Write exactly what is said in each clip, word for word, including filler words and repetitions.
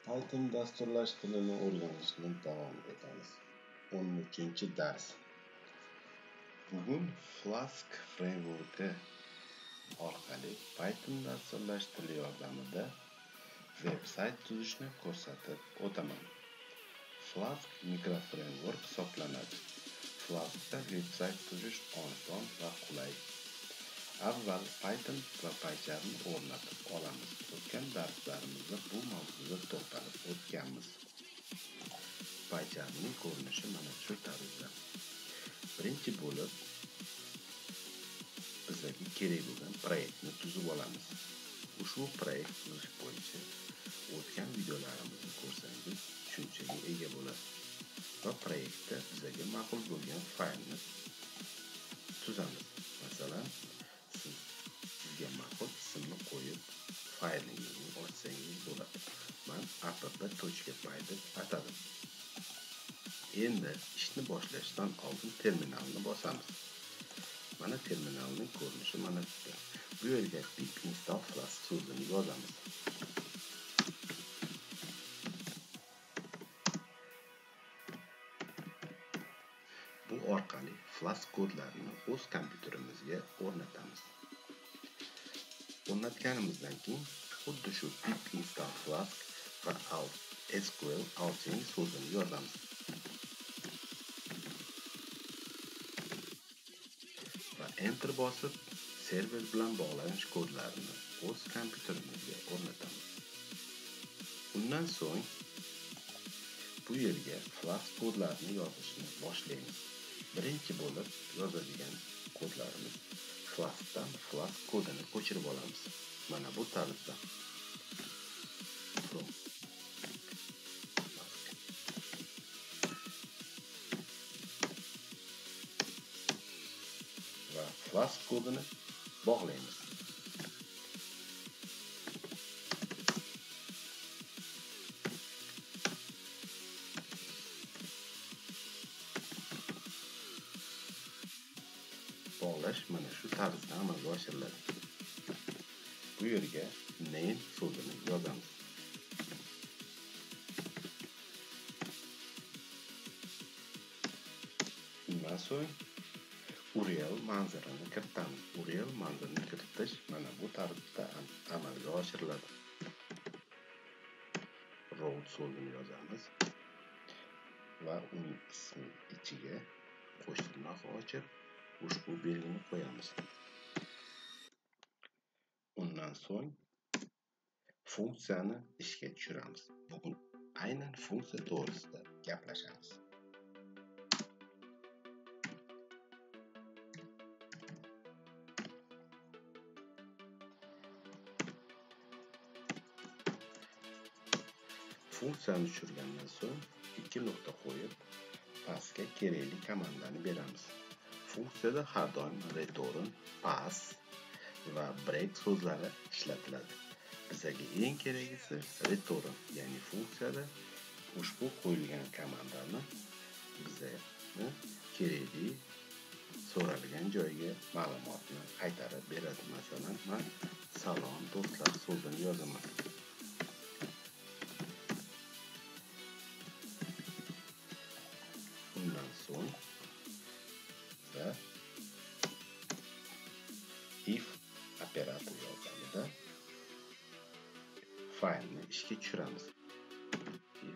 Python dasturlash tilini o'rganishni davom etamiz. o'n uchinchi dars. Bugun Flask frameworki orqali Python dasturlash tili yordamida veb-sayt tuzishni ko'rsatib o'taman. Flask mikroframework hisoblanadi. Flaskda veb-sayt tuzish oson va qulay. Avval Python va PyCharmni o'rnatib olamiz. O'tgan darslarimizda bu mavzuga to'xtalib o'tganmiz. PyCharmning ko'rinishi mana shu tarzda. Birinchi bo'lib bizga kerak bo'lgan proyektni tuzib olamiz. Ushbu proyekt tuzish bo'yicha o'tgan videolarimizni ko'rsangiz tushunchaga ega bo'ladi. Va proyektda bizga ma'qul bo'lgan faylni tuzamiz. Masalan, siz sizga ma'qul ismni qo'yib faylingizni ochsangiz bo'ladi. Men app.py deb atadim. Endi ishni boshlashdan oldin terminalni bosamiz. Mana terminalning ko'rinishi mana shu. Bu yerga pip install flask so'zini yozamiz. Bu orqali Flask kodlarini o'z kompyuterimizga o'rnatamiz. O'rnatganimizdan keyin xuddi shu pip install flask va alt sql outing so'zini yozamiz. Va enter bosib server bilan bog'lanish kodlarini o'z kompyuterimizga o'rnatamiz. Undan so'ng bu yerga Flask kodlarini yozishni boshlaymiz. Birinchi bo'lib yozadigan kodlarimiz Flaskdan Flask kodini ko'chirib olamiz. Mana bu tarzda. Va Flask kodini bog'laymiz. Bog'lash mana shu tarzda amalga oshiriladi. Bu yerga name so'zini yozamiz. Undan so'ng U R L manzirini kiritamiz. U R L manzirini kiritish mana bu tarzda amalga oshiriladi. Route so'zini yozamiz va uning ismi ichiga qo'shtirnoq ochib ushbu belgini qo'yamiz. Undan so'ng funksiyani ishga tushiramiz. Bugun aynan funksiya to'g'risida gaplashamiz. Funksiyani tushirgandan so'ng ikki nuqta qo'yib pastga kerakli komandani beramiz. Funksiyada har doim return, pass va break so'zlari ishlatiladi. Bizga eng keragisi return, ya'ni funksiyada ushbu qo'yilgan komandani bizga kerakli so'ralgan joyga ma'lumotni qaytarib beradi. Masalan, men salom do'stlar so'zini yozaman. Undan so'ng va if operator yordamida faylni ishga tushiramiz. If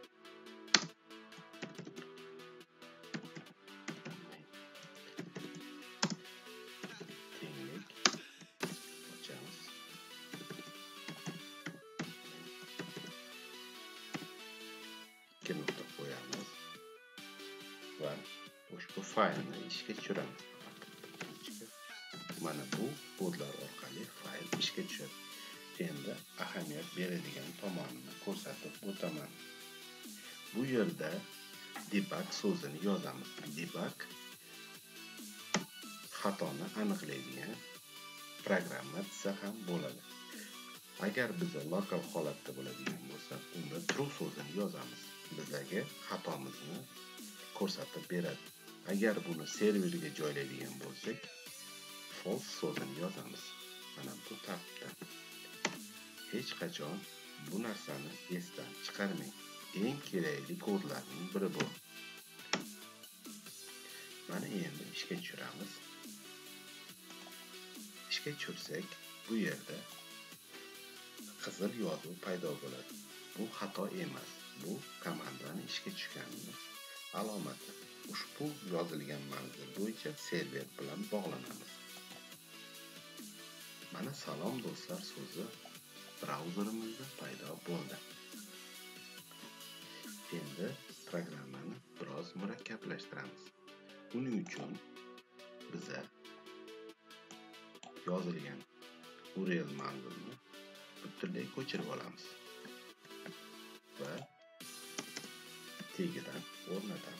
tenglik ochamiz. ikki nuqta qo'yamiz va ushbu faylni ishga tushiramiz. Mana bu kodlar orqali fayl ishga tushadi. Endi ahamiyat beradigan tomonini ko'rsatib o'taman. Bu yerda debug so'zini yozamiz. Debug xatoni aniqlaydigan programma desa ham bo'ladi. Agar biza lokal holatda bo'ladigan bo'lsa, unda true so'zini yozamiz. Bizga xatomizni ko'rsatib beradi. Agar buni serverga joylaydigan bo'lsak, false so'zini yozamiz. Mana bu tartibda. Hech qachon bu narsani esdan chiqarmang. Eng kerakli kodlarning biri bu. Mana endi ishga tushiramiz. Ishga tushirsak, bu yerda qizil yozuv paydo bo'ladi. Bu xato emas. Bu komandani ishga tushganini alomati. Ushbu yozilgan manzil bo'yicha server bilan bog'lanamiz. Mana salom do'stlar so'zi brauzerimizda paydo bo'ldi. Endi programmani biroz murakkablashtiramiz. Buning uchun biza yozilgan U R L manzilni butunlay ko'chirib olamiz va tagidan o'rnatamiz.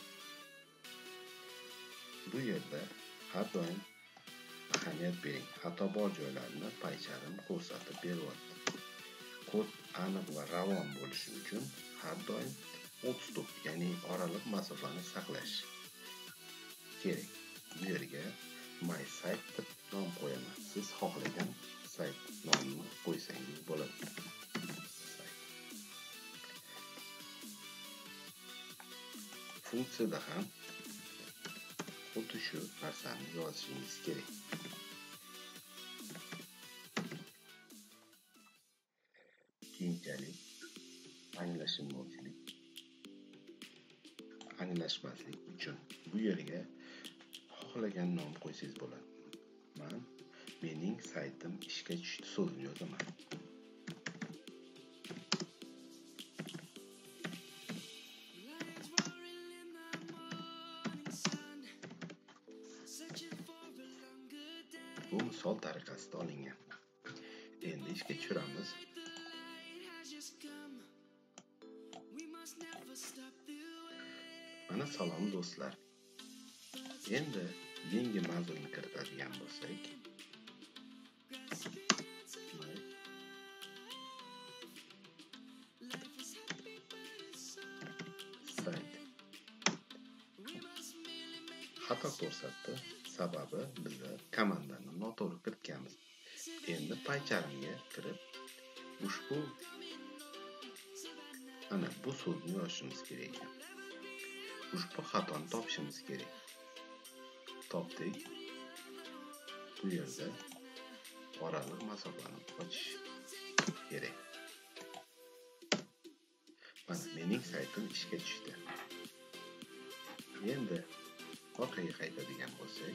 Bu yerda har doim ahamiyat bering. Xato bor joylarini paycharim ko'rsatib beryapti. Kod aniq va ravon bo'lishi uchun har doim odstop, ya'ni oraliq masofani saqlash kerak. Bu yerga my site deb nom qo'yaman. Siz xohlagan sayt nomini qo'ysangiz bo'ladi. Funksiyada ham xuddi shu narsani yozishingiz kerak. Keyinchalik anglashilmovchilik, anglashmaslik uchun bu yerga xohlagan nom qo'ysangiz bo'ladi. Men mening saytim ishga tushdi so'zini yozaman. Bu misol tariqasida olingan. Endi ishga tushiramiz. Mana salom do'stlar. Endi yangi manzilni kiritadigan bo'lsak, sayt xato ko'rsatdi. Sababi biz komandani noto'g'ri kiritganmiz. Endi paycharimga kirib ushbu ana bu so'zni yozishimiz kerak ekan. Ushbu xatoni topishimiz kerak. Topdik. Bu yerda oraliq masofani ochish kerak. Mana mening saytim ishga tushdi. Endi orqaga qaytadigan bo'lsak,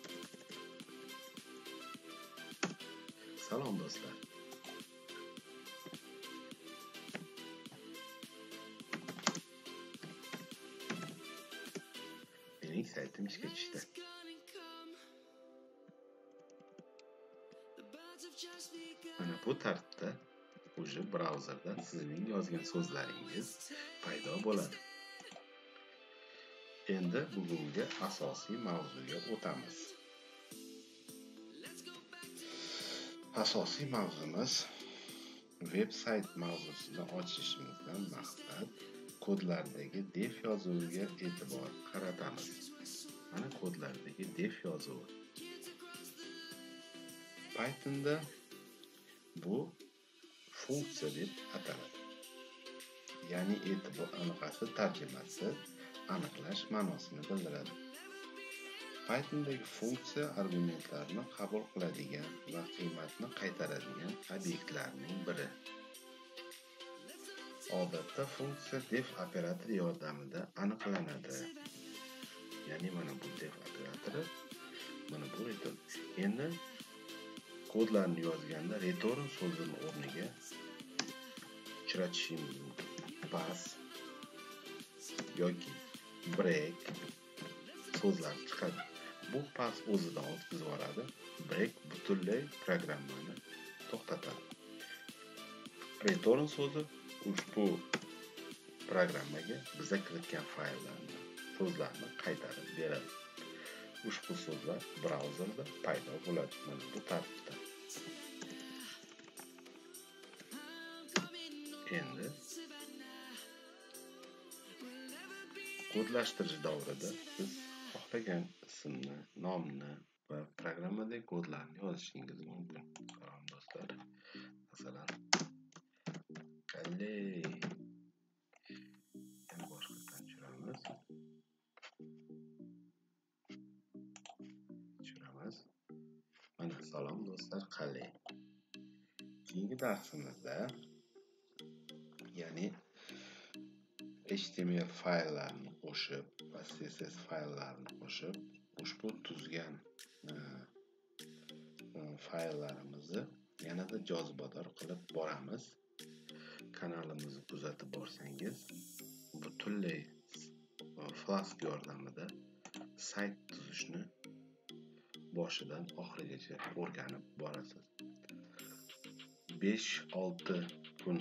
salom do'stlar. Mening saytim ishga tushdi. Mana bu tartibda o'sha brauzerda sizning yozgan so'zlaringiz paydo bo'ladi. Endi bugungi asosiy mavzuga o'tamiz. Asosiy mavzumiz veb-sayt mavzusini ochishimizdan maqsad kodlardagi def yozuviga e'tibor qaratamiz. Mana kodlardagi def yozuvi. Pythonda bu funksiya deb ataladi. Ya'ni e'tibor aniqasi tarjimasi aniqlash ma'nosini bildiradi. Pythondagi funksiya argumentlarni qabul qiladigan va qiymatni qaytaradigan obyektlarning biri. Odatda funksiya def operatori yordamida aniqlanadi. Ya'ni mana bu def operatori, mana bu return. Endi kodlarni yozganda return so'zini o'rniga uchratishimiz mumkin. Pass yoki break so'zlar chiqadi. Bu pass o'zidan o'tkazib yuboradi. Break butunlay programmani to'xtatadi. Return so'zi ushbu programmaga biza kiritgan fayllarni, so'zlarni qaytarib beradi. Ushbu so'zlar brauzerda paydo bo'ladi. Mana bu tartibda. Endi kodlashtirish davrida siz xohlagan ismni, nomni va programmadagi kodlarni yozishingiz mumkin. Salom do'stlar. Masalan, Qanday yana boshqatdan tushiramiz. Tushiramiz. Mana salom do'stlar, qalay. Keyingi darsimizda, ya'ni H T M L fayllarni qo'shib va C S S fayllarni qo'shib, ushbu tuzgan fayllarimizni yanada jozibador qilib boramiz. Kanalimizni kuzatib borsangiz, butunlay Flask yordamida sayt tuzishni boshidan oxirigacha o'rganib borasiz. besh olti kun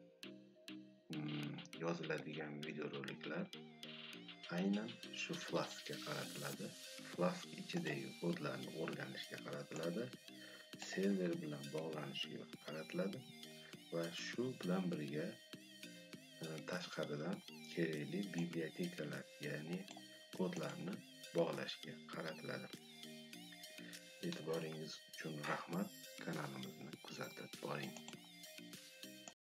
yoziladigan videoroliklar aynan shu Flaskga qaratiladi. Flask ichidagi kodlarni o'rganishga qaratiladi. Server bilan bog'lanishga qaratiladi va shu bilan birga tashqaridan kerakli bibliotekalar, ya'ni kodlarni bog'lashga qaratiladi. E'tiboringiz uchun rahmat. Kanalimizni kuzatib boring.